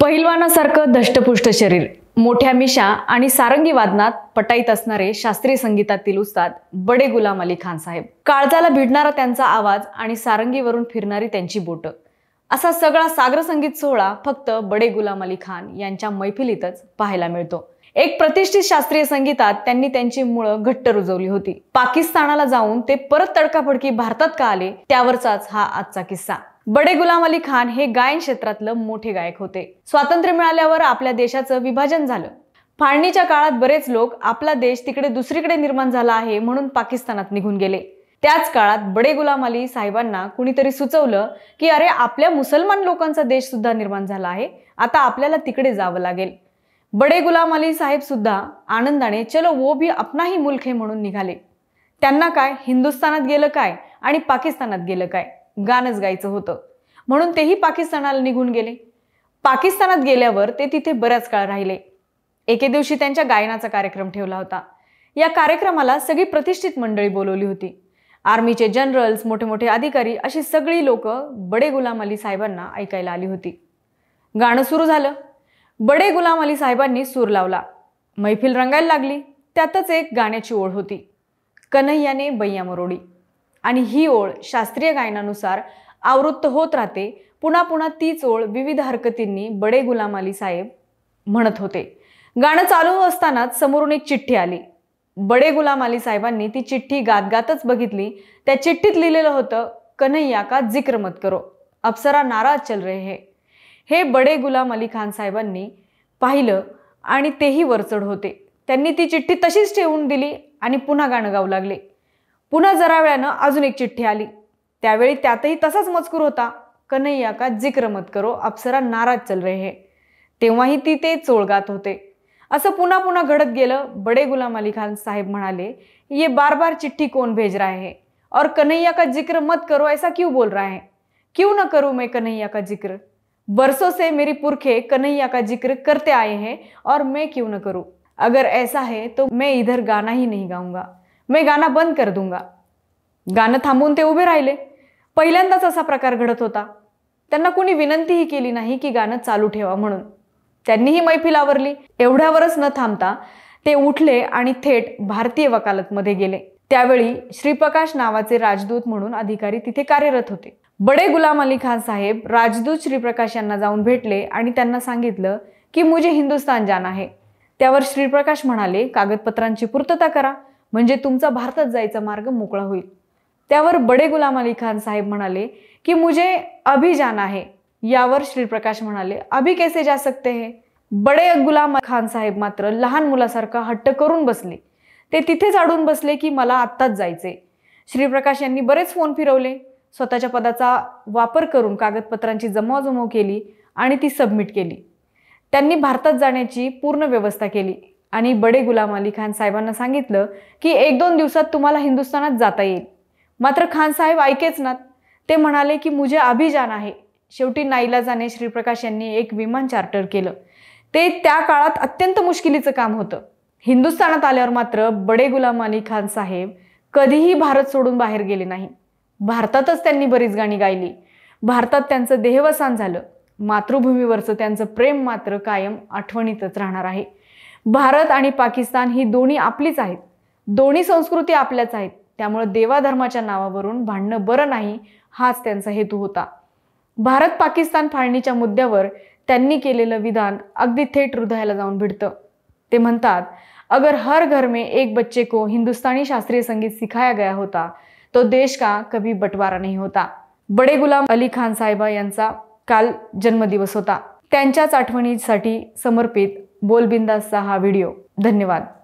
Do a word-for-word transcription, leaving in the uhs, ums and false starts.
पहिलवानासारखं धष्टपुष्ट शरीर, मोठ्या मिशा आणि सारंगी वादनात पटाईत असणारे शास्त्रीय संगीतातील उस्ताद बडे गुलाम अली खान साहेब. काळजाला भिडणारा त्यांचा आवाज आणि सारंगीवरून फिरणारी त्यांची बोट, असा सगळा सागर संगीत सोहळा फक्त बडे गुलाम अली खान यांच्या मैफिलीतच पाहायला मिळतो. एक प्रतिष्ठित शास्त्रीय संगीतात त्यांनी त्यांची मुळं घट्ट रुजवली होती. पाकिस्तानाला जाऊन ते परत तडकाफडकी भारतात का आले, त्यावरचाच हा आजचा किस्सा. बडे गुलाम अली खान हे गायन क्षेत्रातलं मोठे गायक होते. स्वातंत्र्य मिळाल्यावर आपल्या देशाचं विभाजन झालं. फाळणीच्या काळात बरेच लोक आपला देश तिकडे दुसरीकडे निर्माण झाला आहे म्हणून पाकिस्तानात निघून गेले. त्याच काळात बडे गुलाम अली साहेबांना कुणीतरी सुचवलं की अरे, आपल्या मुसलमान लोकांचा देश सुद्धा निर्माण झाला आहे, आता आपल्याला तिकडे जावं लागेल. बडे गुलाम अली साहेब सुद्धा आनंदाने चलो वो भी अपना ही मुल्क है म्हणून निघाले. त्यांना काय हिंदुस्थानात गेलं काय आणि पाकिस्तानात गेलं काय, गाणंच गायचं होतं म्हणून तेही पाकिस्तानाला निघून गेले. पाकिस्तानात गेल्यावर ते तिथे बराच काळ राहिले. एके दिवशी त्यांच्या गायनाचा कार्यक्रम ठेवला होता. या कार्यक्रमाला सगळी प्रतिष्ठित मंडळी बोलवली होती. आर्मीचे जनरल्स, मोठे मोठे अधिकारी, अशी सगळी लोक बडे गुलाम अली साहेबांना ऐकायला आली होती. गाणं सुरू झालं. बडे गुलाम अली साहेबांनी सूर लावला. मैफिल रंगायला लागली. त्यातच एक गाण्याची ओळ होती, कन्हैयाने बैया मरोडी. आणि ही ओळ शास्त्रीय गायनानुसार आवृत्त होत राहते. पुन्हा पुन्हा तीच ओळ विविध हरकतींनी बडे गुलाम अली साहेब म्हणत होते. गाणं चालू असतानाच समोरून एक चिठ्ठी आली. बडे गुलाम अली साहेबांनी ती चिठ्ठी गात गातच बघितली. त्या चिठ्ठीत लिहिलेलं होतं, कन्हैया का जिक्र मत करो, अप्सरा नाराज चल रहे हैं. हे बडे गुलाम अली खान साहेबांनी पाहिलं आणि तेही वरचढ होते. त्यांनी ती चिठ्ठी तशीच ठेवून दिली आणि पुन्हा गाणं गाऊ लागले. पुन्हा जरा वेळानं अजून एक चिठ्ठी आली. त्यावेळी त्यातही तसाच मजकूर होता, कन्हैया का जिक्र मत करो, अप्सरा नाराज चल रहे हैं. तेव्हाही ती ते चोळ गात होते. असं पुन्हा पुन्हा घडत गेलं. बडे गुलाम अली खान साहेब म्हणाले, ये बार बार चिट्ठी कौन भेज रहा है और कन्हैया का जिक्र मत करो ऐसा क्यों बोल रहा है, क्यों न करूं मैं कन्हैया का जिक्र, बरसों से मेरी पुरखे कन्हैया का जिक्र करते आए हैं और मैं क्यों न करूं, अगर ऐसा है तो मैं इधर गाना ही नहीं गाऊंगा, मैं गाना बंद कर दूंगा. गाणं थांबून ते उभे राहिले. पहिल्यांदाच असा प्रकार घडत होता. त्यांना कुणी विनंतीही केली नाही की गाणं चालू ठेवा म्हणून. त्यांनीही मैफिल आवरली. एवढ्यावरच न थांबता ते उठले आणि थेट भारतीय वकालतमध्ये गेले. त्यावेळी श्रीप्रकाश नावाचे राजदूत म्हणून अधिकारी तिथे कार्यरत होते. बडे गुलाम अली खान साहेब राजदूत श्रीप्रकाश यांना जाऊन भेटले आणि त्यांना सांगितलं की मुझे हिंदुस्तान जाना है. त्यावर श्रीप्रकाश म्हणाले, कागदपत्रांची पूर्तता करा म्हणजे तुमचा भारतात जायचा मार्ग मोकळा होईल. त्यावर बडे गुलाम अली खान साहेब म्हणाले की मुझे अभी जाना है. यावर श्रीप्रकाश म्हणाले, अभी कैसे जा सकते हैं. बडे गुलाम खान साहेब मात्र लहान मुलासारखा हट्ट करून बसले. ते तिथेच अडून बसले की मला आत्ताच जायचे. श्रीप्रकाश यांनी बरेच फोन फिरवले. स्वतःच्या पदाचा वापर करून कागदपत्रांची जमवाजमव केली आणि ती सबमिट केली. त्यांनी भारतात जाण्याची पूर्ण व्यवस्था केली आणि बडे गुलाम अली खान साहेबांना सांगितलं की एक दोन दिवसात तुम्हाला हिंदुस्थानात जाता येईल. मात्र खान साहेब ऐकेच नात. ते म्हणाले की मुझे अभी जाना है. शेवटी नाईलाजाने श्रीप्रकाश यांनी एक विमान चार्टर केलं. ते त्या काळात अत्यंत मुश्किलीचं काम होतं. हिंदुस्थानात आल्यावर मात्र बडे गुलाम अली खान साहेब कधीही भारत सोडून बाहेर गेले नाही. भारतातच त्यांनी बरीच गाणी गायली. भारतात त्यांचं देहवसान झालं. मातृभूमीवरचं त्यांचं प्रेम मात्र कायम आठवणीतच राहणार आहे. भारत आणि पाकिस्तान ही दोन्ही आपलीच आहेत. दोन्ही संस्कृती आपल्याच आहेत. त्यामुळे देवाधर्माच्या नावावरून भांडणं बरं नाही, हाच त्यांचा हेतू होता. भारत पाकिस्तान फाळणीच्या मुद्द्यावर त्यांनी केलेलं विधान अगदी थेट हृदयाला जाऊन भिडतं. ते म्हणतात, अगर हर घर में एक बच्चे को हिंदुस्तानी शास्त्रीय संगीत सिखाया गया होता तो देश का कभी बंटवारा नहीं होता. बडे गुलाम अली खान साहेब यांचा काल जन्मदिवस होता. त्यांच्याच आठवणीसाठी समर्पित बोलबिंदासचा हा व्हिडिओ. धन्यवाद.